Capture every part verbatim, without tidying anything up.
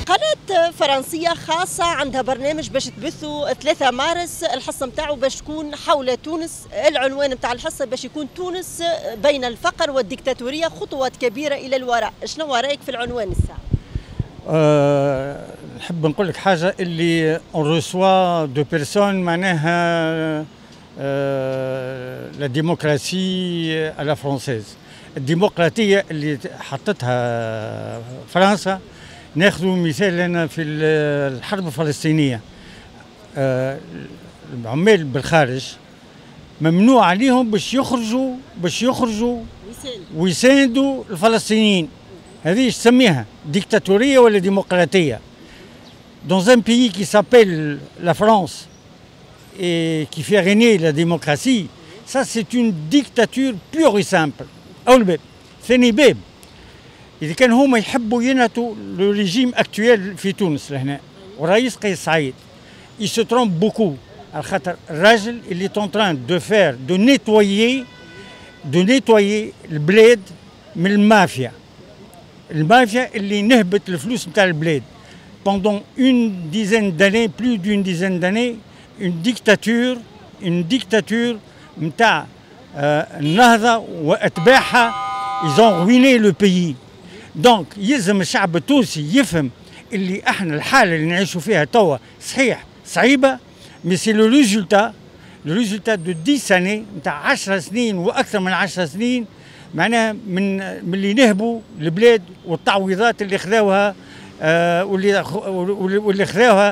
قناة فرنسية خاصة عندها برنامج باش تبثوا ثلاثة مارس، الحصة نتاعو باش تكون حول تونس. العنوان نتاع الحصة باش يكون تونس بين الفقر والديكتاتورية خطوات كبيرة إلى الوراء. شنو رأيك في العنوان الساعة؟ أه نحب نقول لك حاجة، اللي اون ريسوا دو بيرسون معناها أه لا ديموكراسي على فرونسيز، الديمقراطية اللي حطتها فرنسا. ناخذ مثال لنا في الحرب الفلسطينية، العمال بالخارج ممنوع عليهم باش يخرجوا باش يخرجوا ويساندوا الفلسطينيين. هذه ايش تسميها؟ ديكتاتورية ولا ديمقراطية؟ dans un pays qui s'appelle la France et qui fait régner la démocratie, ça c'est une dictature pure et simple. أول باب. ثاني باب، إذا كان هما يحبوا ينهتوا لو ريجيم اكتويل في تونس لهنا والرئيس قيس سعيد il se trompe beaucoup، على خاطر الراجل اللي تونتران دو فير دو نيتويي دو نيتويي البلاد من المافيا، المافيا اللي نهبت الفلوس نتاع البلاد pendant une dizaine d'années, plus d'une dizaine d'années, une dictature une dictature نتاع النهضة وأتباعها. ils ont ruiné le pays. دونك يلزم الشعب التونسي يفهم اللي احنا الحاله اللي نعيشوا فيها توا صحيح صعيبه، مي سي لو ريزولتا لو ريزولتا دو ديس سنين نتاع عشر سنين واكثر من عشر سنين، معناها من من اللي نهبوا البلاد والتعويضات اللي خذاوها آه واللي واللي خذاوها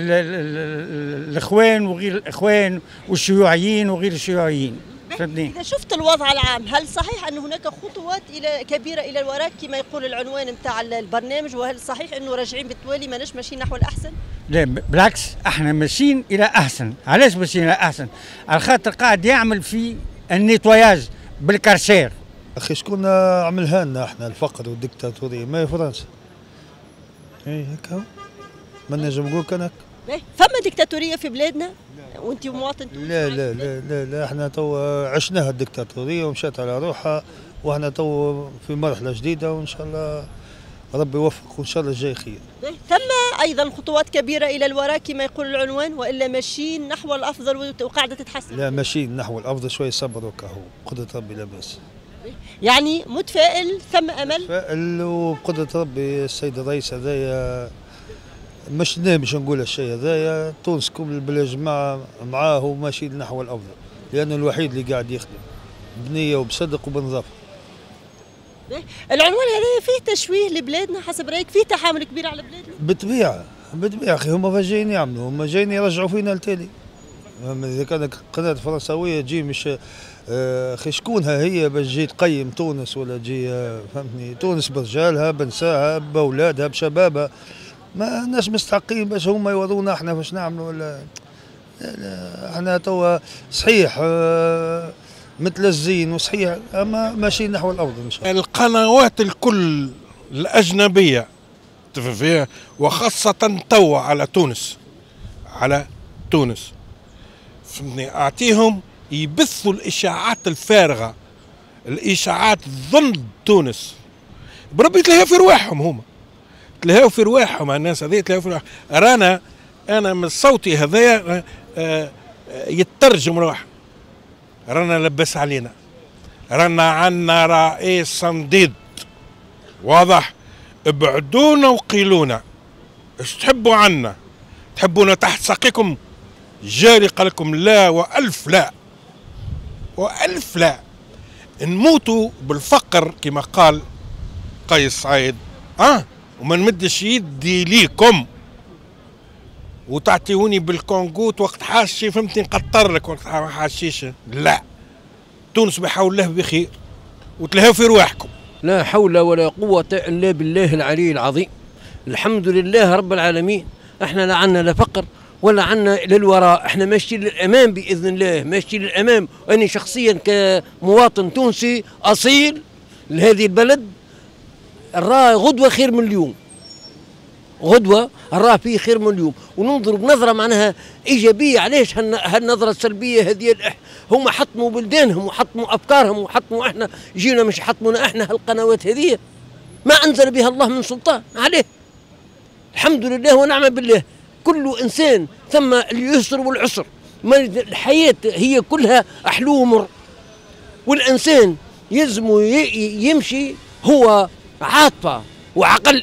الاخوان وغير الاخوان والشيوعيين وغير الشيوعيين. إذا شفت الوضع العام، هل صحيح أن هناك خطوات إلى كبيرة إلى الوراء كما يقول العنوان نتاع البرنامج، وهل صحيح أنه راجعين بالتوالي ماناش ماشيين نحو الأحسن؟ لا بالعكس، احنا ماشيين إلى أحسن. علاش ماشيين إلى أحسن؟ على خاطر قاعد يعمل في النيتواياج بالكارشير. أخي شكون عملها لنا احنا الفقر والديكتاتورية؟ ما هي فرنسا. اي هكا ما نجم نقول كان فما ديكتاتورية في بلادنا وانت مواطن تونسي؟ لا لا لا لا لا احنا تو عشناها الدكتاتورية ومشات على روحها، واحنا تو في مرحلة جديدة وان شاء الله ربي يوفق وان شاء الله الجاي خير. ثم ايضا خطوات كبيرة الى الوراء كما يقول العنوان، والا ماشيين نحو الافضل وقاعدة تتحسن؟ لا ماشيين نحو الافضل، شوي صبر وكهو قدرة ربي لا باس. يعني متفائل، ثم امل؟ متفائل وبقدرة ربي. السيد الرئيس هذايا مش باش نقول الشيء هذايا، تونس كل بالجماعة معاه وماشي نحو الافضل، لانه الوحيد اللي قاعد يخدم بنية وبصدق وبنظافة. العنوان هذا فيه تشويه لبلادنا حسب رايك؟ فيه تحامل كبير على بلادنا؟ بالطبيعة بالطبيعة اخي، هما جايين يعملوا، هما جايين يرجعوا فينا لتالي. اذا كانت قناة فرنساوية تجي مش اخي شكونها هي باش تجي تقيم تونس ولا تجي فهمتني، تونس برجالها بنساها باولادها بشبابها، ما ناش مستحقين باش هما يورونا احنا باش نعملوا ولا لا. لا احنا توا صحيح اه متلزين وصحيح، اما ماشيين نحو الافضل ان شاء الله. القنوات الكل الاجنبيه فيها وخاصه توا على تونس على تونس فهمتني، اعطيهم يبثوا الاشاعات الفارغه، الاشاعات ضد تونس، بربي تلاقيها في رواحهم، هما تلاقيها في رواحهم، الناس هذه تلاقيها في رواحهم. رانا انا من صوتي هذايا يترجم روح، رانا لبس علينا، رانا عنا رئيس صنديد واضح، ابعدونا وقيلونا ايش تحبوا عنا؟ تحبونا تحت ساقيكم؟ جاري قال لكم لا والف لا والف لا، نموتوا بالفقر كما قال قيس سعيد، اه وما نمدش يدي ليكم وتعطيوني بالكونغو وقت حاشي فهمتني نقطر لك وقت ما حاشيش. لا، تونس بحول الله بخير وتلهوا في رواحكم. لا حول ولا قوة إلا بالله العلي العظيم. الحمد لله رب العالمين، احنا لا عنا لا فقر ولا عنا للوراء، احنا ماشيين للامام باذن الله، ماشيين للامام. وانا شخصيا كمواطن تونسي اصيل لهذه البلد نراه غدوه خير من اليوم، غدوه نراه فيه خير من اليوم، وننظر بنظره معناها ايجابيه. علاش هالنظره السلبيه هذه؟ هم حطموا بلدانهم وحطموا افكارهم وحطموا، احنا جينا مش حطمونا احنا هالقنوات هذه، ما انزل بها الله من سلطان عليه. الحمد لله ونعم بالله. كل انسان ثم اليسر والعسر، الحياه هي كلها احلو ومر، والانسان يلزم يمشي هو عاطفه وعقل.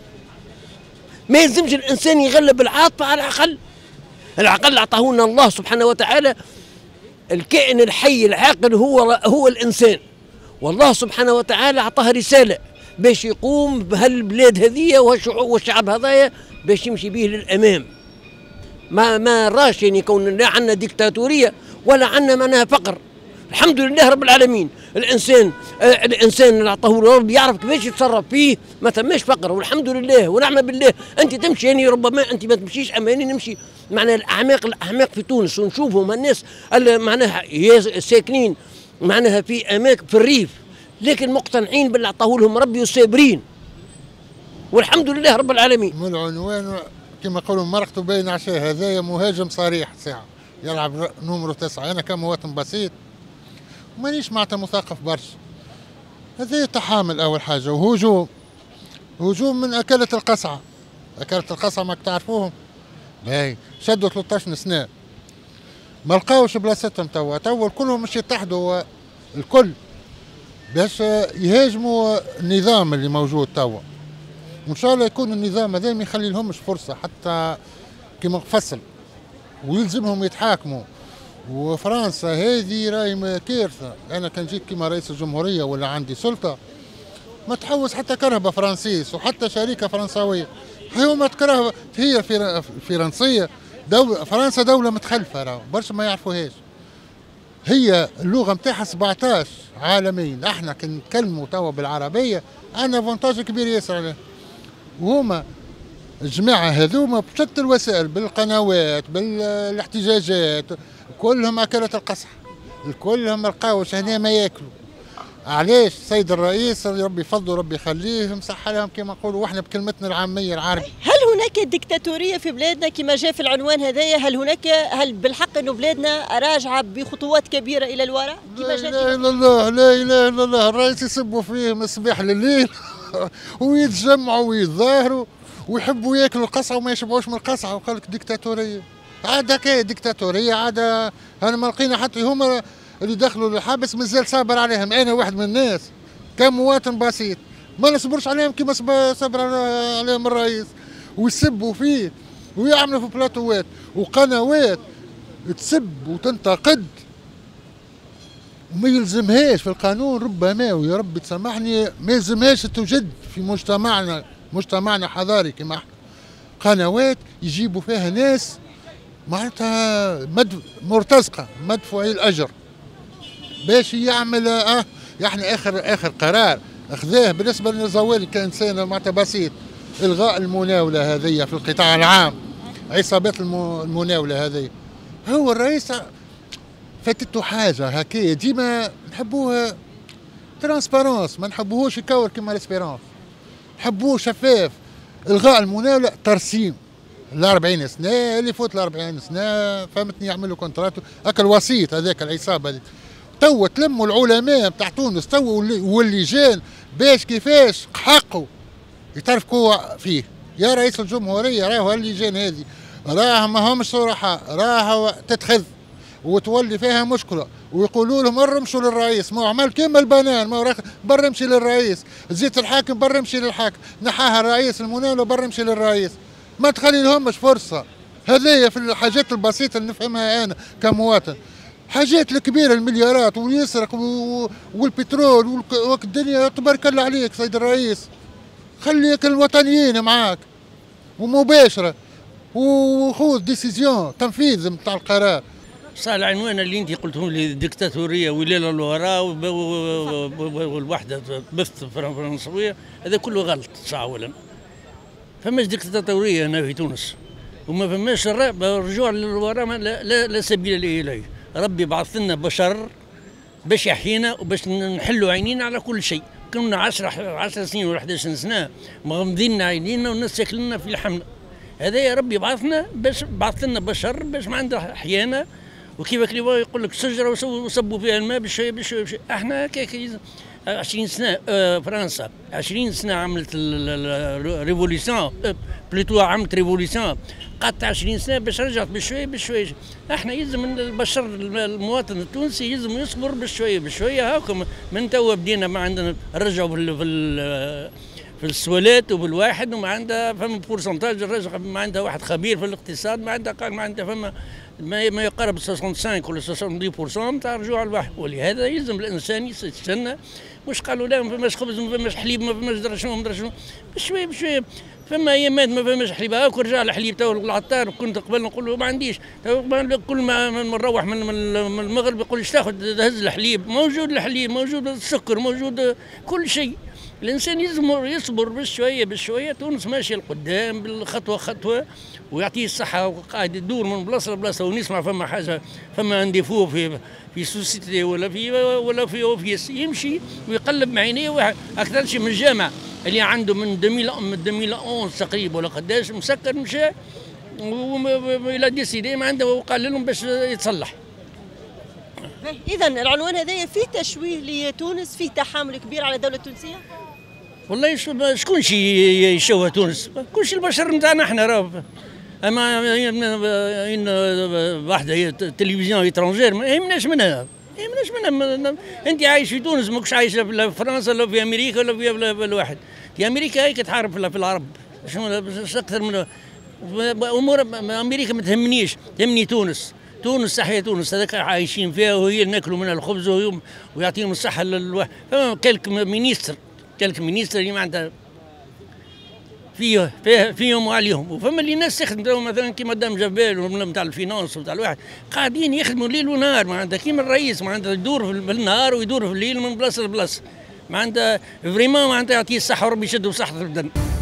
ما يلزمش الانسان يغلب العاطفه على العقل. العقل اعطاه لنا الله سبحانه وتعالى. الكائن الحي العاقل هو هو الانسان، والله سبحانه وتعالى اعطاه رساله باش يقوم بهالبلاد هذه والشعب هذايا باش يمشي به للامام. ما ما راش يعني كون لا عندنا ديكتاتوريه ولا عندنا معناها فقر. الحمد لله رب العالمين. الانسان آه الانسان اللي اعطاه رب يعرف كيفاش يتصرف فيه، ما ثماش فقر والحمد لله ونعم بالله. انت تمشي يعني ربما انت ما تمشيش، اما يعني نمشي معناها الاعماق الاعماق في تونس ونشوفهم الناس اللي معناها ساكنين معناها في اماكن في الريف، لكن مقتنعين باللي اعطاه لهم ربي وصابرين والحمد لله رب العالمين. من العنوان كما يقولوا مرقته بين عشاء، هذايا مهاجم صريح ساعه يلعب نمرو تسعه. انا كمواطن بسيط مانيش معناتها مثقف برشا. هذا تحامل اول حاجه، وهجوم هجوم من اكله القصعه. اكله القصعه ماك تعرفوهم؟ باهي شدوا ثلاثة عشر سنه ما لقاوش بلاصتهم توا، توا كلهم مش يتحدوا الكل باش يهاجموا النظام اللي موجود توا. وان شاء الله يكون النظام هذا ما يخلي لهمش فرصه حتى كيما فصل، ويلزمهم يتحاكموا. وفرنسا هذه راهي كارثه. انا كان جيت كيما رئيس الجمهوريه ولا عندي سلطه ما تحوس حتى كرهبه فرنسيس وحتى شركه فرنساويه. هي ما تكره هي فرنسيه. دولة فرنسا دوله متخلفه، راهو برشا ما يعرفوهاش. هي اللغه نتاعها سبعطاش عالميا. احنا كي نتكلموا توا بالعربيه عندنا فونتاج كبير ياسر عليه. وهما الجماعه هذوما بشتى الوسائل، بالقنوات بالاحتجاجات كلهم اكلة القصح، الكلهم لقاوش هنا ما ياكلوا. علاش السيد الرئيس ربي يفضله ربي يخليه مسح لهم كما نقولوا واحنا بكلمتنا العاميه العربي. هل هناك ديكتاتوريه في بلادنا كما جاء في العنوان هذايا؟ هل هناك هل بالحق انه بلادنا راجعه بخطوات كبيره الى الوراء؟ لا اله الا الله، لا اله الا الله. الرئيس يسبوا فيه من الصباح لليل ويتجمعوا ويتظاهروا ويحبوا ياكلوا القصعه وما يشبعوش من القصعه، وقال لك ديكتاتوريه. عاد هكا ديكتاتوريه، عاد انا ما لقينا حتى هما اللي دخلوا للحبس مازال صابر عليهم. انا واحد من الناس كمواطن بسيط ما نصبرش عليهم كما صبر عليهم الرئيس، ويسبوا فيه ويعملوا في بلاطوات وقنوات تسب وتنتقد وما يلزمهاش في القانون. ربما ويا رب تسامحني ما يلزمهاش توجد في مجتمعنا مجتمعنا حضاري كما احنا قنوات يجيبوا فيها ناس معناتها مدف... مرتزقه مدفوعي الاجر باش يعمل اه يعني اخر اخر قرار اخذاه بالنسبه للزوالي كانسان معناتها بسيط، الغاء المناوله هذه في القطاع العام، عصابات المناوله هذه. هو الرئيس فاتته حاجه هكايا ديما نحبوها ترانسبارونس، ما نحبوهوش يكور كما ليسبيرونس، نحبوه شفاف. الغاء المناوله ترسيم ال أربعين سنه اللي يفوت ال أربعين سنه فهمتني يعملوا كونترات هكا الوسيط هذاك العصابه هذيك. توا تلموا العلماء بتاع تونس توا واللجان باش كيفاش حقوا يترفقوا فيه. يا رئيس الجمهوريه راهو اللجان هذه راه ما همش صراحه، راهو تتخذ وتولي فيها مشكله ويقولوا لهم ارمشوا للرئيس. ما عمل كيما البنان، ما برا امشي للرئيس، زيت الحاكم برا امشي للحاكم، نحاها الرئيس المناوله برا امشي للرئيس. ما تخلي لهمش فرصه. هذايا في الحاجات البسيطه اللي نفهمها انا كمواطن. حاجات الكبيره المليارات ويسرق والبترول والدنيا تبارك الله عليك سيد الرئيس، خليك الوطنيين معاك ومباشره وخذ ديسيزيون تنفيذ نتاع القرار. صار العنوان اللي انت قلته لي ديكتاتوريه وليله الوراء والوحده بث فرنسويه، هذا كله غلط. صح اولا فماش ديكتاتوريه هنا في تونس وما فماش الرجوع للوراء، لا, لا, لا سبيل اليه. ربي بعث لنا بشر باش يحيينا وباش نحلوا عينينا على كل شيء. كنا عشرة عشر سنين ولا أحد عشر سنه مغمضين عينينا والناس ياكلنا في الحمل. هذا يا ربي بعثنا باش بعث لنا بشر باش ما عنده احيانا، وكيف يقول لك شجره وصبوا فيها الماء بالشويه بالشويه. احنا هكاك عشرين سنه آه فرنسا عشرين سنه عملت الريفوليسيون بلوتو عملت ريفوليسيون قعدت عشرين سنه باش رجعت بشويه بشويه. احنا يلزم البشر المواطن التونسي يلزم يصبر بشويه بشويه. هاكم من توا بدينا ما عندنا نرجعوا في في السوالات وبالواحد وما عندها فما بورسنتاج الرجع ما عندها واحد خبير في الاقتصاد ما عندها قال ما عندها فما ما يقارب خمسة وستين ولا ستين بالمئة تاع الرجوع الواحد. ولهذا يلزم الانسان يستنى. مش قالوا لا ما فماش خبز ما فماش حليب ما فماش درا شنو ما درا شنو بشويه بشويه. فما ايامات ما فماش حليب هاك ورجع الحليب تو العطار. كنت قبل نقول له ما عنديش كل ما نروح من المغرب يقول ايش تاخذ هز الحليب. موجود الحليب موجود السكر موجود كل شيء. الانسان يلزم يصبر بشويه بشويه. تونس ماشيه لقدام بالخطوه خطوه ويعطيه الصحه وقاعد يدور من بلاصه لبلاصه ونسمع فما حاجه فما انديفو في في سوسيتي ولا في ولا في اوفيس يمشي ويقلب مع عينيه. اكثر شيء من الجامع اللي عنده من ألفين من ألفين وأحد عشر تقريبا ولا قداش مسكر مشى الى ديسيدي ما عنده وقال لهم باش يتصلح. اذا العنوان هذايا فيه تشويه لتونس فيه تحامل كبير على الدوله التونسيه. والله شكون شي يشوه تونس؟ كل شيء البشر نتاعنا احنا راه. اما ان واحده تلفزيون ايترونجير ما يهمناش منها ما يهمناش منها. انت عايش في تونس ماكش عايش لا في فرنسا ولا في امريكا ولا في الواحد. في امريكا هيك تحارب في العرب شنو اكثر من امور. امريكا ما تهمنيش تهمني تونس. تونس صحيح تونس هذاك عايشين فيها وهي ناكلوا منها الخبز ويعطيهم الصحه للواحد. فما كلك مينيستر كلك مينيستر اللي ما عندها فيه فيه فيهم وعليهم. وفما اللي ناس تخدم مثلا كيما دام جبال ولا نتاع الفينانس ونتاع الواحد قاعدين يخدموا ليل ونهار ما عندها كيما الرئيس ما عندها يدور في النهار ويدور في الليل من بلاصه لبلاصه ما عندها فريمون ما عندها يعطيه الصحه وربي يشدوا صحته في الدم.